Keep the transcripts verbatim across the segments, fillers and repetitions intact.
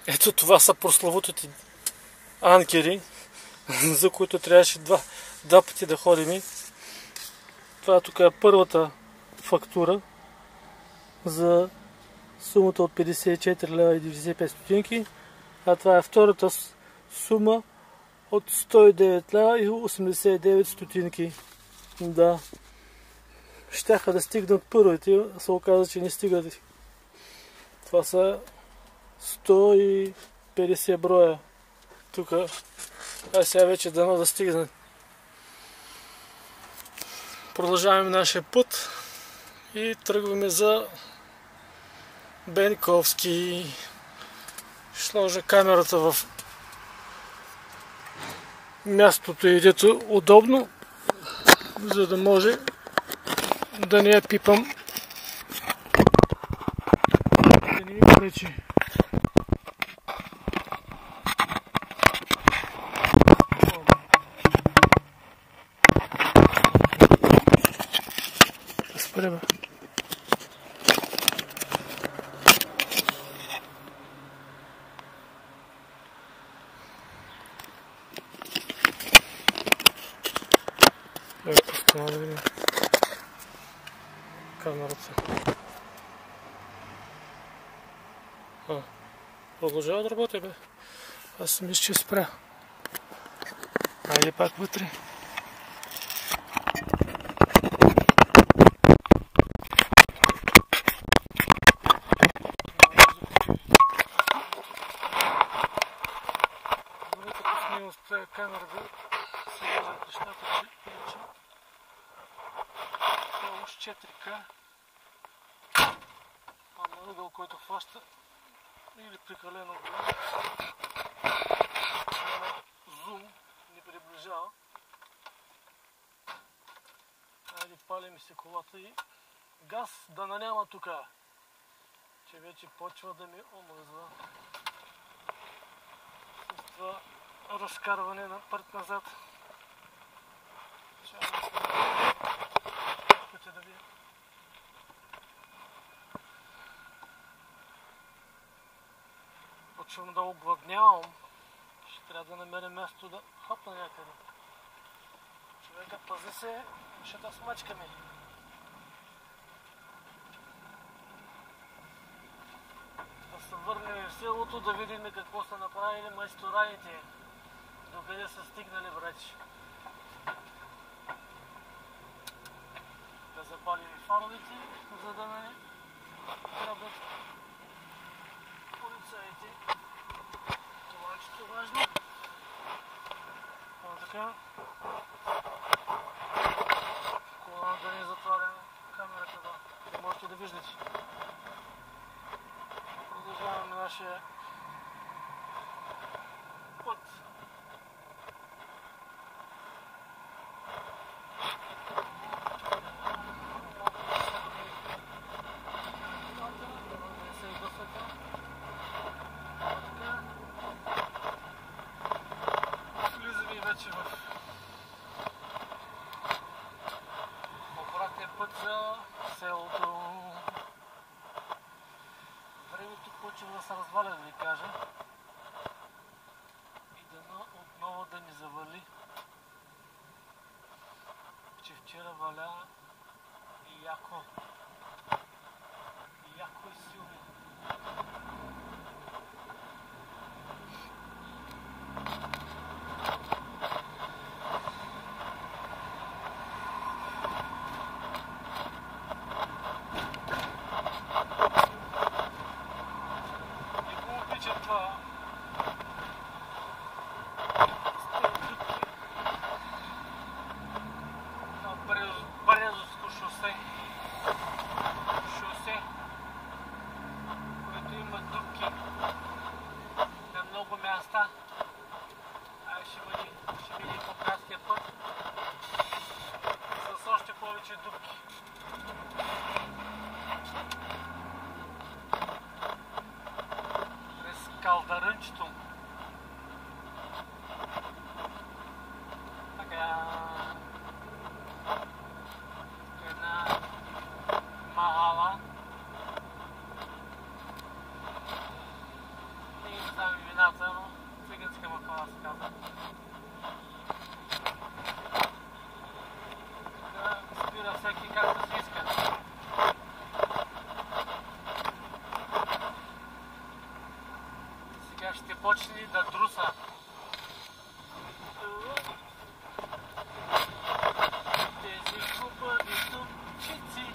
Ето това са прословутите анкери, за които трябваше два, два пъти да ходим. Това тук е първата фактура за сумата от петдесет и четири лева и деветдесет и пет стотинки, а това е втората сума от сто и девет лева и осемдесет и девет стотинки. Да. Щяха да стигнат първите, се оказа, че не стигат. Това са сто и петдесет броя. Тук, а сега вече дано да стигнат. Продължаваме нашия път и тръгваме за Бенковски. Ще сложа камерата в мястото, идето е удобно, за да може да не я пипам, да не ми пречи. Спре, бе. Ето, това да видим камерата. А, продължава да работи, бе. Аз си мисля, че спря. Айде пак вътре. Камера да се виждат нещата, че иначе това е уж четири К, а на ъгъл, който хваща или прекалено голям, няма зум, не приближава. Айде палим се колата и газ да не няма тук, че вече почва да ми омръзва с това разкарване напред-назад. Пътя да ви. Почвам да огладнявам. Ще трябва да намеря място да хапна някъде. Човека, пази се, ще да смачкаме. Да се върнем в селото, да видим какво са направили майстораните. Докъде са стигнали, брачи. Да запалим фаровете, за да не грабят полицаите. Това е чето важно. А така. Кола да не затваряме камерата, да не можете да виждате. Продължаваме нашия път. Влизаме вече в обратния път за селото. Времето почва да се разваля, да ви кажа. И дано отново да ни завали. Че вчера валя и яко. И яко и силно. Калдър. ще почне да друса. Тези хубави дупчици.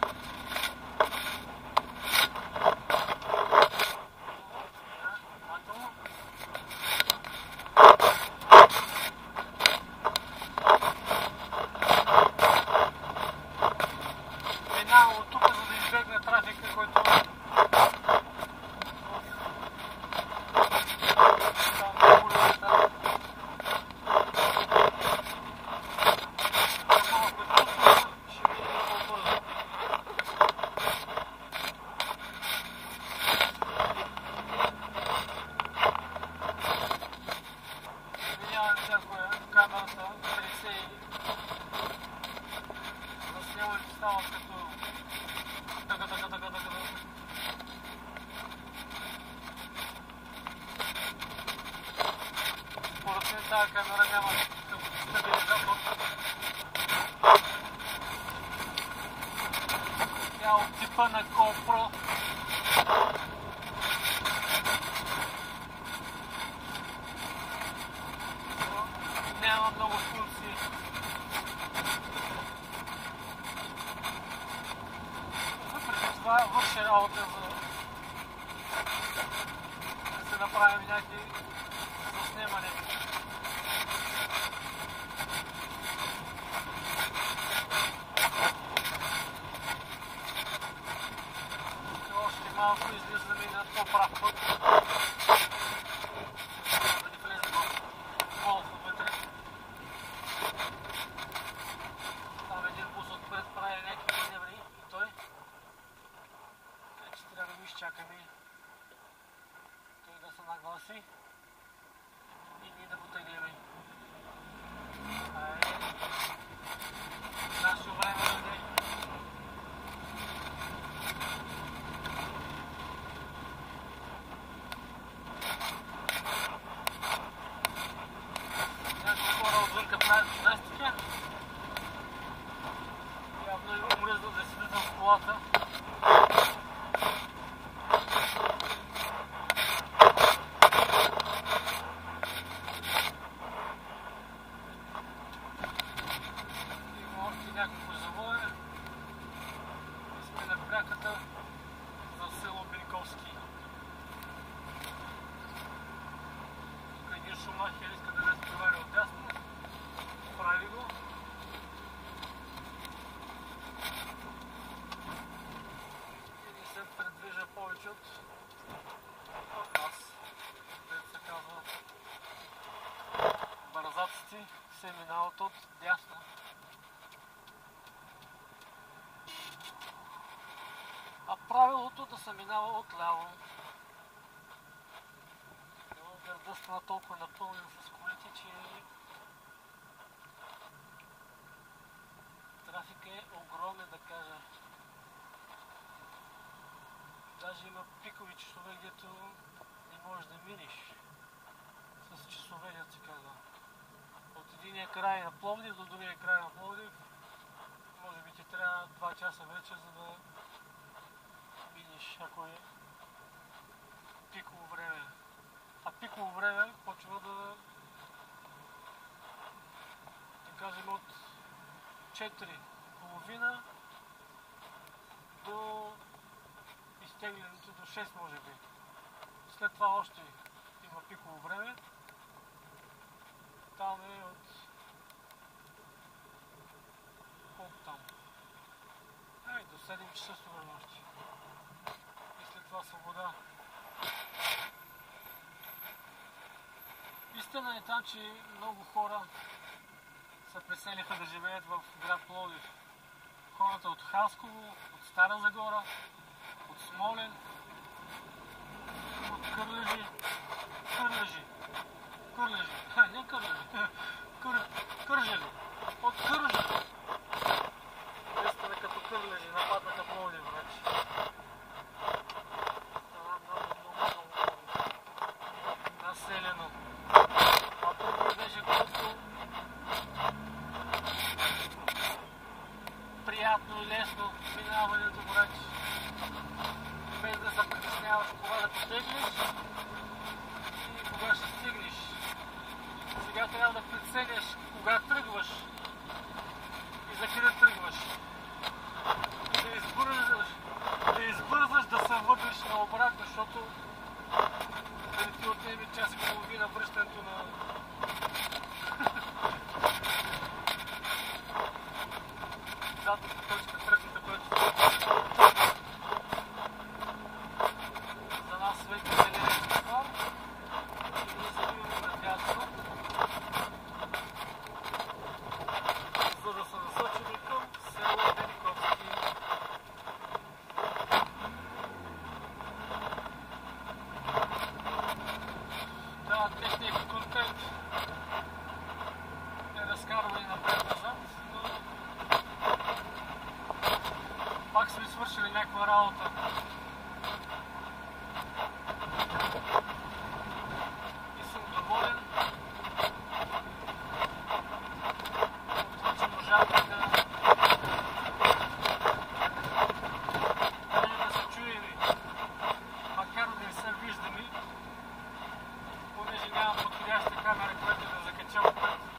Минавам от тук, за да избегна трафика, който камерата тресе и заснемането става като така, така, така, така. Според мен тази камера няма стабилизатор. Тя от типа на GoPro. Няма много функции. Въпреки това върши работа, за да се направим някакви заснемания. Още малко излизаме на по-прав път. Да ни влезем в голфа вътре. Там един бус отпред прави някакви маневри и той. Така че трябва да го изчакаме. Той да се нагласи и ние да го теглиме. Айде. Нашето време дойде. Някои хора отвънка правят гимнастика. Явно е умръзнал да си влизам в колата. Има още няколко завоя. И сме на пряката за село Бенковски. Тук един шумахер иска да разпревари отдясно. Прави го. И не се предвижда повече от, от нас. Дето се казва, бързаците се минават от дясно. А правилото да се минава от ляво. Града стана толкова напълнен с колите, че трафик е огромен, да кажа. Даже има пикови часове, където не можеш да минеш. С часове, дето се казва. От единия край на Пловдив до другия край на Пловдив, може би ти трябва два часа вече, за да минеш, ако е пиково време. А пиково време почва да, да кажем, от четири и половина до изтеглянето до шест, може би. След това още има пиково време. Там е от колко там? Ей, до седем часа сигурно още. И след това свобода. Истина е там, че много хора се преселиха да живеят в град Пловдив. Хората от Хасково, от Стара Загора, от Смолен, от Кърлежи. Кърлежи. Кърлежи. Ха, не Кърлежи. Кър... Кържели. От Кържели. Истина като Кърлежи, нападнаха Пловдив, значи. Това много, много, много населено. А тук беше колко приятно и лесно минаването, брати. Без да се притесняваш кога да потеглиш. преценяш кога тръгваш и за къде тръгваш. И да избързваш, да избързваш да се върнеш на обратно, защото да не ти отнеме час и половина връщането на задната точка, тръгната, която за нас вече зелен светофар и ние завиваме надясно, за да се насочим към село Великовски. Да, днешният контент е разкарване напред-назад, но пак сме свършили някаква работа.